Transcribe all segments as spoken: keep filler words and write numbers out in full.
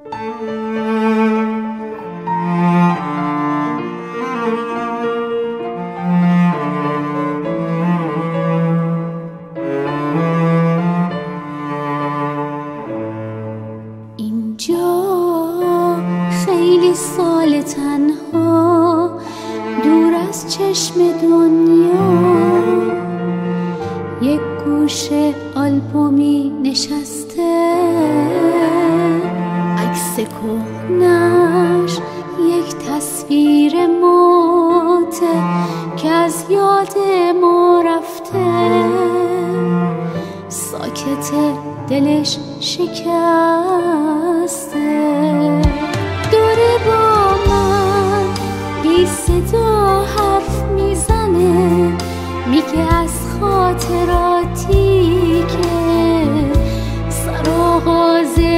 خیلی سال تنها دور از چشم دنیا، یک گوشه آلبومی نشسته، عکس کهنش یک تصویر ماته که از یاد ما رفته. ساکت دلش شکسته، داره با من بی صدا حرف میزنه، میگه از خاطراتی که سرآغاز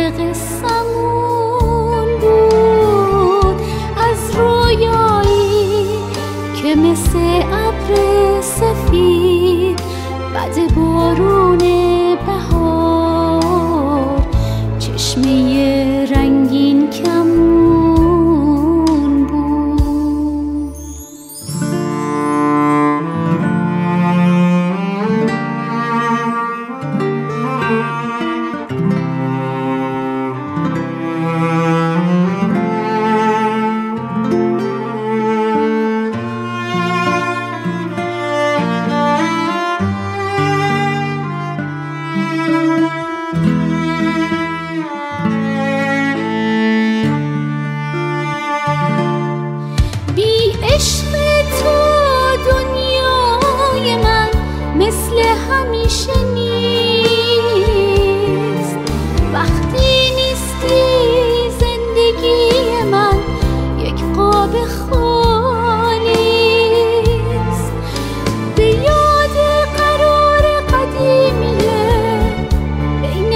قصمون بود، از رویایی که مثل ابر سفید بعد بارون بهار چشمه رنگین کمون بود. عشق تو دنیای من مثل همیشه نیست، وقتی نیستی زندگی من یک قاب خالیست. به یاد قرار قدیمیه بین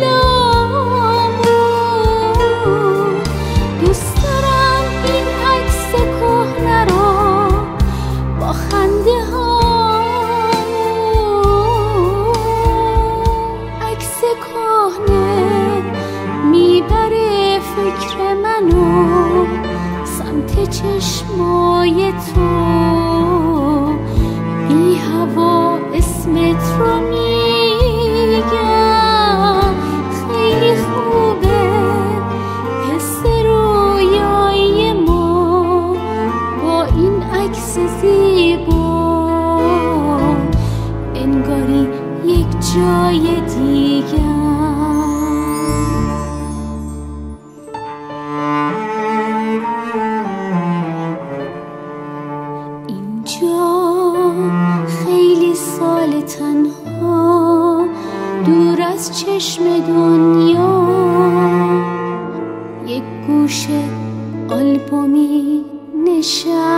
دلامون، دوست دارم این عکس کهنه رو با خنده هامون. عکس کهنه میبره فکر منو سمت چشمای تو، بی هوا اسمت رو میگم. خیلی خوبه حس رویایی ما با این عکس زیبا، انگاری یک جای دیگر. خیلی سال تنها دور از چشم دنیا، یک گوشه آلبومی نشسته.